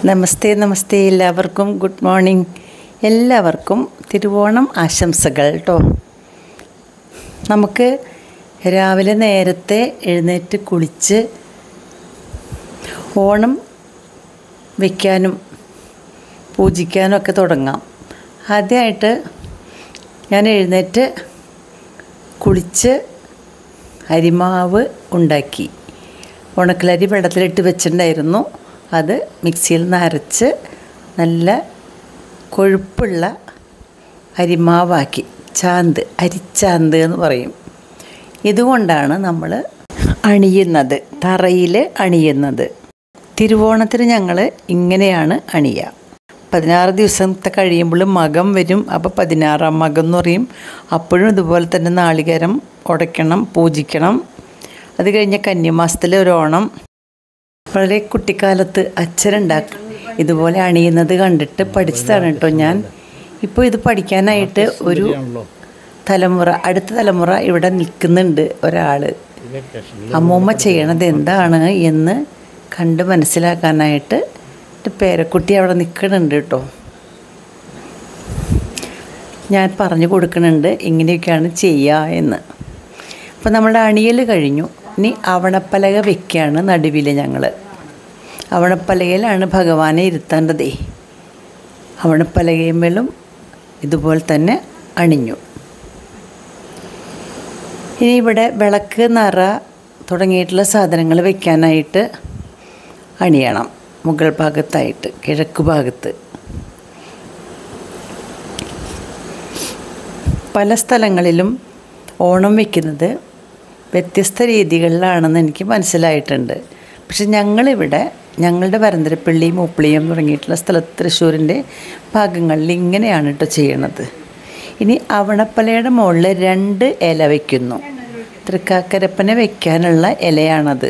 നമസ്തേ നമസ്തേ എല്ലാവർക്കും good morning. എല്ലാവർക്കും തിരുവോണം ആശംസകൾ കേട്ടോ. നമുക്ക് രാവിലെ നേരത്തെ എഴുന്നേറ്റ് കുളിച്ച് ഓണം വയ്ക്കാനും പൂജിക്കാനും ഒക്കെ തുടങ്ങാം. ആദ്യമായിട്ട് ഞാൻ എഴുന്നേറ്റ് കുളിച്ച് അരിമാവ് ഉണ്ടാക്കി. ഉണക്കലരി വെള്ളത്തിലിട്ട് വെച്ചിട്ടുണ്ടായിരുന്നു. അത് മിക്സിയിൽ നിന്ന് അരച്ച് നല്ല കൊഴുപ്പുള്ള അരിമാവാക്കി, അരിച്ചാന്ത് എന്ന് പറയും. ഇതുകൊണ്ടാണ് നമ്മൾ അണിയുന്നത്, തറയിൽ അണിയുന്നത്. തിരുവോണത്തിന് ഞങ്ങൾ ഇങ്ങനെയാണ് അണിയുക. 16 ദിവസത്തെ കഴിയുമ്പോൾ മകം വരും. അപ്പോൾ 16-ാം മകം എന്ന് പറയും. അപ്പോഴും ഇതുപോലെ തന്നെ നാളികേരം ഉടയ്ക്കണം, പൂജിക്കണം. അത് കഴിഞ്ഞ് കന്നിമാസത്തിൽ ഒരു ഓണം. വളരെ കുട്ടിക്കാലത്ത് അച്ഛനുണ്ടാക്കും ഇതുപോലെ അണിയുന്നത് കണ്ടിട്ട് പഠിച്ചതാണ് കേട്ടോ ഞാൻ. ഇപ്പോൾ ഇത് പഠിക്കാനായിട്ട് ഒരു തലമുറ, അടുത്ത തലമുറ ഇവിടെ നിൽക്കുന്നുണ്ട്. ഒരാൾ അമ്മൂമ്മ ചെയ്യണത് എന്താണ് എന്ന് കണ്ട് മനസ്സിലാക്കാനായിട്ട് പേരക്കുട്ടി അവിടെ നിൽക്കുന്നുണ്ട് കേട്ടോ. ഞാൻ പറഞ്ഞു കൊടുക്കുന്നുണ്ട് ഇങ്ങനെയൊക്കെയാണ് ചെയ്യുക എന്ന്. അപ്പോൾ നമ്മുടെ അണിയൽ കഴിഞ്ഞു. ഇനി അവണപ്പലക വെക്കുകയാണ് നടുവിൽ. ഞങ്ങൾ അവണപ്പലകയിലാണ് ഭഗവാനെ ഇരുത്തേണ്ടതേ. അവണപ്പലകയുമ്പോഴും ഇതുപോലെ തന്നെ അണിഞ്ഞു. ഇനി ഇവിടെ വിളക്ക്, നറ തുടങ്ങിയിട്ടുള്ള സാധനങ്ങൾ വെക്കാനായിട്ട് അണിയണം. മുകൾ ഭാഗത്തായിട്ട്, കിഴക്ക് ഭാഗത്ത്. പല സ്ഥലങ്ങളിലും ഓണം വയ്ക്കുന്നത് വ്യത്യസ്ത രീതികളിലാണെന്ന് എനിക്ക് മനസ്സിലായിട്ടുണ്ട്. പക്ഷെ ഞങ്ങളിവിടെ, ഞങ്ങളുടെ വരന്തരപ്പള്ളി, മൂപ്പിളിയം തുടങ്ങിയിട്ടുള്ള സ്ഥലത്ത്, തൃശ്ശൂരിൻ്റെ ഭാഗങ്ങളിൽ ഇങ്ങനെയാണ് കേട്ടോ ചെയ്യണത്. ഇനി അവണപ്പലയുടെ മുകളിൽ 2 ഇല വയ്ക്കുന്നു. തൃക്കാക്കരപ്പനെ വയ്ക്കാനുള്ള ഇലയാണത്.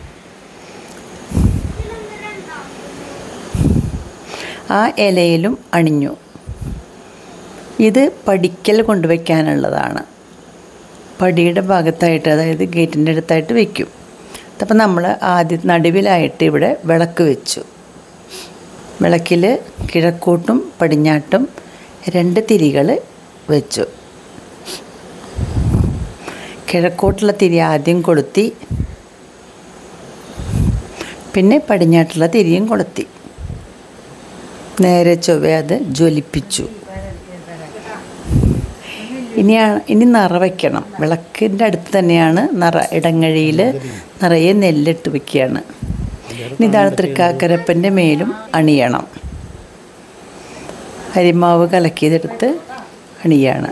ആ ഇലയിലും അണിഞ്ഞു. ഇത് പടിക്കൽ കൊണ്ടുവയ്ക്കാനുള്ളതാണ്. പടിയുടെ ഭാഗത്തായിട്ട്, അതായത് ഗേറ്റിൻ്റെ അടുത്തായിട്ട് വയ്ക്കും. അപ്പോൾ നമ്മൾ ആദ്യം നടുവിലായിട്ട് ഇവിടെ വിളക്ക് വെച്ചു. വിളക്കിൽ കിഴക്കോട്ടും പടിഞ്ഞാട്ടും 2 തിരികൾ വെച്ചു. കിഴക്കോട്ടുള്ള തിരി ആദ്യം കൊളുത്തി, പിന്നെ പടിഞ്ഞാട്ടുള്ള തിരിയും കൊളുത്തി. നേരെ ചൊവ്വ അത് ജ്വലിപ്പിച്ചു. ഇനി നിറ വയ്ക്കണം. വിളക്കിൻ്റെ അടുത്ത് തന്നെയാണ് നിറ. ഇടങ്ങഴിയിൽ നിറയെ നെല്ലിട്ട് വയ്ക്കുകയാണ്. ഇനി ഇതാണ് തൃക്കാക്കരപ്പൻ്റെ മേലും അണിയണം. അരിമാവ് കലക്കിയതെടുത്ത് അണിയാണ്.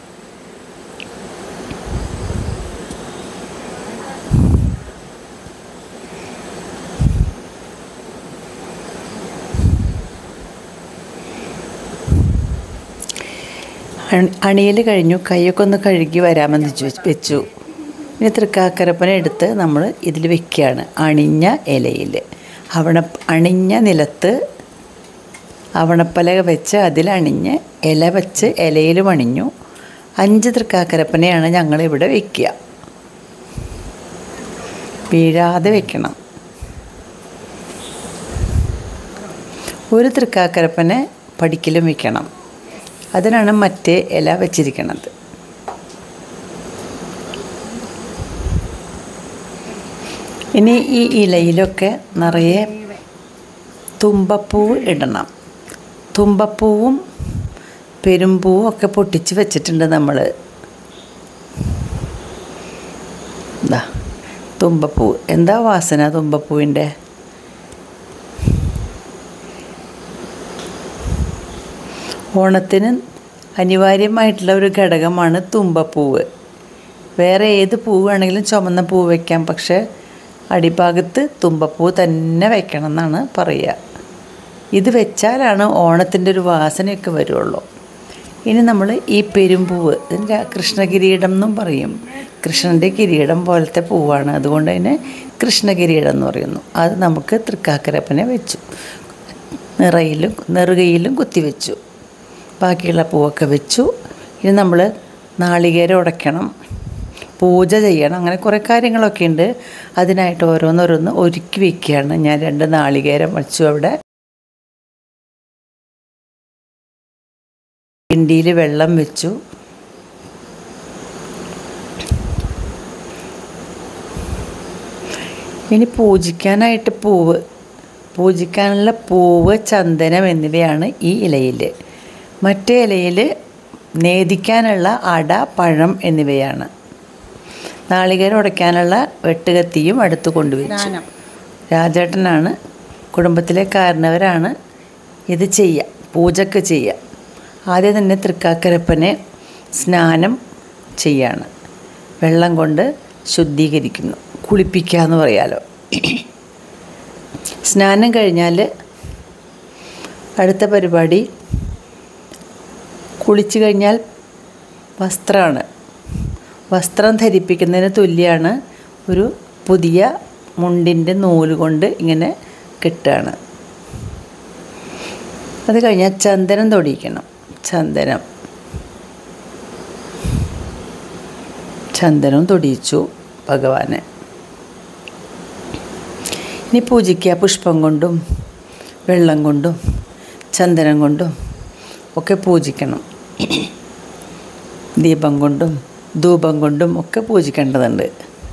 അണിയൽ കഴിഞ്ഞു. കൈയൊക്കെ ഒന്ന് കഴുകി വരാമെന്ന് വെച്ചു. ഇനി തൃക്കാക്കരപ്പനെ എടുത്ത് നമ്മൾ ഇതിൽ വെക്കുകയാണ്. അണിഞ്ഞ ഇലയിൽ, അണിഞ്ഞ നിലത്ത് അവണപ്പലക വെച്ച് അതിലണിഞ്ഞ് ഇല വെച്ച് ഇലയിലും അണിഞ്ഞു. 5 തൃക്കാക്കരപ്പനെയാണ് ഞങ്ങളിവിടെ വയ്ക്കുക. വീഴാതെ വെക്കണം. ഒരു തൃക്കാക്കരപ്പനെ പടിക്കലും വെക്കണം. അതിനാണ് മറ്റേ ഇല വച്ചിരിക്കുന്നത്. ഇനി ഈ ഇലയിലൊക്കെ നിറയെ തുമ്പപ്പൂവ് ഇടണം. തുമ്പപ്പൂവും പെരുമ്പൂവും ഒക്കെ പൊട്ടിച്ച് വെച്ചിട്ടുണ്ട് നമ്മൾ. എന്താ തുമ്പപ്പൂവ്, എന്താ വാസന തുമ്പപ്പൂവിൻ്റെ. ഓണത്തിന് അനിവാര്യമായിട്ടുള്ള ഒരു ഘടകമാണ് തുമ്പപ്പൂവ്. വേറെ ഏത് പൂവാണെങ്കിലും ചുമന്ന പൂവ് വയ്ക്കാം. പക്ഷേ അടിഭാഗത്ത് തുമ്പപ്പൂ തന്നെ വയ്ക്കണം എന്നാണ് പറയുക. ഇത് വെച്ചാലാണ് ഓണത്തിൻ്റെ ഒരു വാസനയൊക്കെ വരുള്ളൂ. ഇനി നമ്മൾ ഈ പെരുമ്പൂവ്, ഇതിൻ്റെ കൃഷ്ണകിരീടം എന്നും പറയും. കൃഷ്ണൻ്റെ കിരീടം പോലത്തെ പൂവാണ്. അതുകൊണ്ട് തന്നെ കൃഷ്ണകിരീടം എന്ന് പറയുന്നു. അത് നമുക്ക് തൃക്കാക്കരപ്പനെ വെച്ചു. നെറുകയിലും കുത്തിവെച്ചു. ബാക്കിയുള്ള പൂവൊക്കെ വെച്ചു. ഇനി നമ്മൾ നാളികേരം ഉടയ്ക്കണം, പൂജ ചെയ്യണം, അങ്ങനെ കുറേ കാര്യങ്ങളൊക്കെ ഉണ്ട്. അതിനായിട്ട് ഓരോന്നോരോന്ന് ഒരുക്കി വയ്ക്കുകയാണ് ഞാൻ. 2 നാളികേരം വെച്ചു അവിടെ. കിണ്ടിയിൽ വെള്ളം വെച്ചു. ഇനി പൂജിക്കാനുള്ള പൂവ്, ചന്ദനം എന്നിവയാണ് ഈ ഇലയിൽ. മറ്റേ ഇലയിൽ നേദിക്കാനുള്ള അട, പഴം എന്നിവയാണ്. നാളികേരം ഉടയ്ക്കാനുള്ള വെട്ടുകത്തിയും അടുത്ത് കൊണ്ടുവച്ചു. രാജേട്ടനാണ്, കുടുംബത്തിലെ കാരണവരാണ് ഇത് ചെയ്യുക, പൂജക്ക് ചെയ്യുക. ആദ്യം തന്നെ തൃക്കാക്കരപ്പനെ സ്നാനം ചെയ്യാണ്. വെള്ളം കൊണ്ട് ശുദ്ധീകരിക്കുന്നു, കുളിപ്പിക്കുക എന്ന് പറയാലോ. സ്നാനം കഴിഞ്ഞാൽ അടുത്ത പരിപാടി, കുളിച്ചു കഴിഞ്ഞാൽ വസ്ത്രം ധരിപ്പിക്കുന്നതിന് തുല്യമാണ് ഒരു പുതിയ മുണ്ടിൻ്റെ നൂല് കൊണ്ട് ഇങ്ങനെ കെട്ടുകയാണ്. അത് കഴിഞ്ഞാൽ ചന്ദനം തൊടിയിക്കണം. ചന്ദനം തൊടിയിച്ചു ഭഗവാനെ. ഇനി പൂജിക്കുക. പുഷ്പം കൊണ്ടും വെള്ളം കൊണ്ടും ചന്ദനം കൊണ്ടും ഒക്കെ പൂജിക്കണം. ദീപം കൊണ്ടും ധൂപം കൊണ്ടും ഒക്കെ പൂജിക്കേണ്ടതുണ്ട്.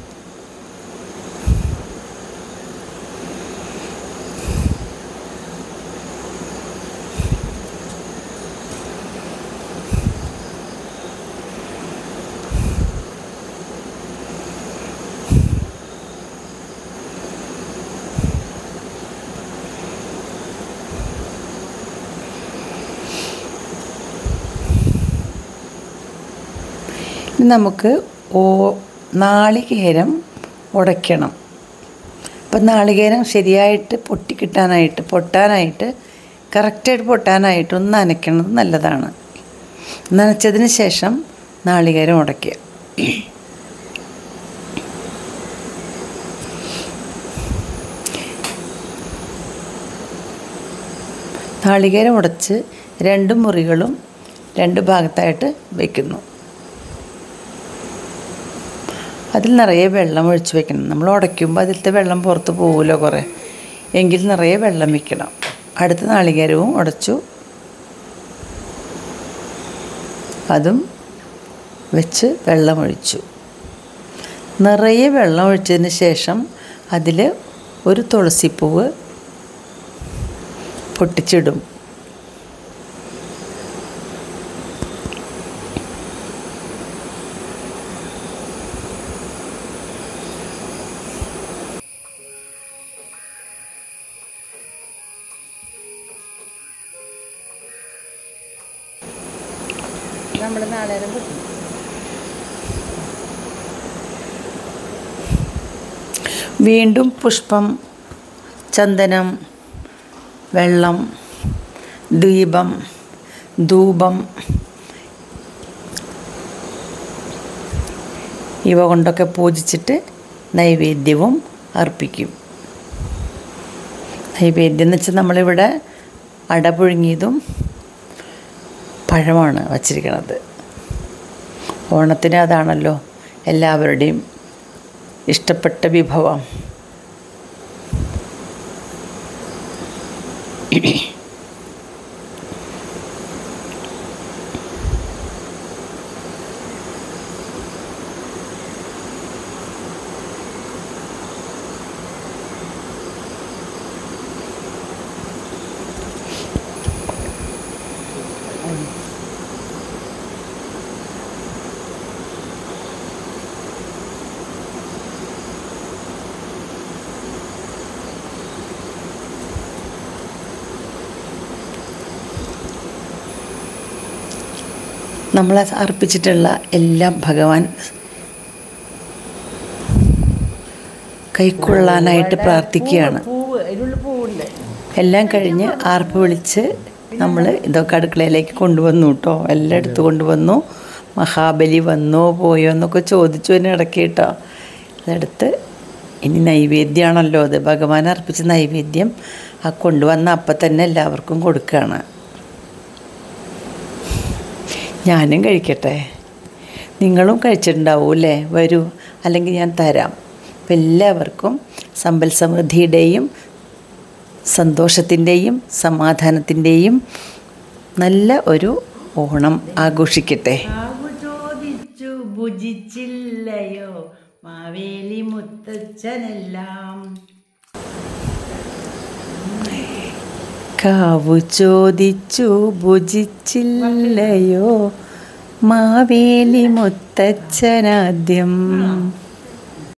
നമുക്ക് നാളികേരം ഉടയ്ക്കണം. അപ്പം നാളികേരം ശരിയായിട്ട് പൊട്ടാനായിട്ട് കറക്റ്റായിട്ട് പൊട്ടാനായിട്ട് ഒന്ന് നനയ്ക്കണത് നല്ലതാണ്. നനച്ചതിന് ശേഷം നാളികേരം ഉടയ്ക്കുക. നാളികേരം ഉടച്ച് 2 മുറികളും 2 ഭാഗത്തായിട്ട് വയ്ക്കുന്നു. അതിൽ നിറയെ വെള്ളം ഒഴിച്ച് വെക്കണം. നമ്മൾ ഉടയ്ക്കുമ്പോൾ അതിലത്തെ വെള്ളം പുറത്ത് പോകുമല്ലോ കുറേ, എങ്കിൽ നിറയെ വെള്ളം വെക്കണം. അടുത്ത നാളികേരവും ഉടച്ചു, അതും വെച്ച് വെള്ളമൊഴിച്ചു. നിറയെ വെള്ളം ഒഴിച്ചതിന് ശേഷം അതിൽ ഒരു തുളസിപ്പൂവ് പൊട്ടിച്ചിടും. നമ്മൾ നാളേരം കിട്ടും. വീണ്ടും പുഷ്പം, ചന്ദനം, വെള്ളം, ദീപം, ധൂപം ഇവ കൊണ്ടൊക്കെ പൂജിച്ചിട്ട് നൈവേദ്യവും അർപ്പിക്കും. നൈവേദ്യം എന്ന് വെച്ചാൽ നമ്മളിവിടെ അട പുഴുങ്ങിയതും പഴമാണ് വച്ചിരിക്കുന്നത്. ഓണത്തിന് അതാണല്ലോ എല്ലാവരുടെയും ഇഷ്ടപ്പെട്ട വിഭവം. നമ്മൾ അർപ്പിച്ചിട്ടുള്ള എല്ലാം ഭഗവാൻ കൈക്കൊള്ളാനായിട്ട് പ്രാർത്ഥിക്കുകയാണ്. എല്ലാം കഴിഞ്ഞ് ആർപ്പ് വിളിച്ച് നമ്മൾ ഇതൊക്കെ അടുക്കളയിലേക്ക് കൊണ്ടുവന്നു കേട്ടോ. എല്ലാം എടുത്ത് കൊണ്ടുവന്നു. മഹാബലി വന്നോ പോയോ എന്നൊക്കെ ചോദിച്ചു അതിന് ഇടയ്ക്ക് കേട്ടോ. അതെടുത്ത് ഇനി നൈവേദ്യമാണല്ലോ അത്, ഭഗവാൻ അർപ്പിച്ച നൈവേദ്യം ആ കൊണ്ടുവന്ന അപ്പം തന്നെ എല്ലാവർക്കും കൊടുക്കുകയാണ്. ഞാനും കഴിക്കട്ടെ, നിങ്ങളും കഴിച്ചിട്ടുണ്ടാവും അല്ലേ? വരൂ, അല്ലെങ്കിൽ ഞാൻ തരാം. അപ്പം എല്ലാവർക്കും സമ്പൽ സമൃദ്ധിയുടെയും സന്തോഷത്തിൻ്റെയും സമാധാനത്തിൻ്റെയും നല്ല ഒരു ഓണം ആഘോഷിക്കട്ടെ. കാവു ചോദിച്ചു ഭുജിച്ചില്ലയോ മാവേലി മുത്തച്ഛനെല്ലാം. കാവു ചോദിച്ചു ഭുജിച്ചില്ലയോ മാവേലി മുത്തച്ഛനാദ്യം.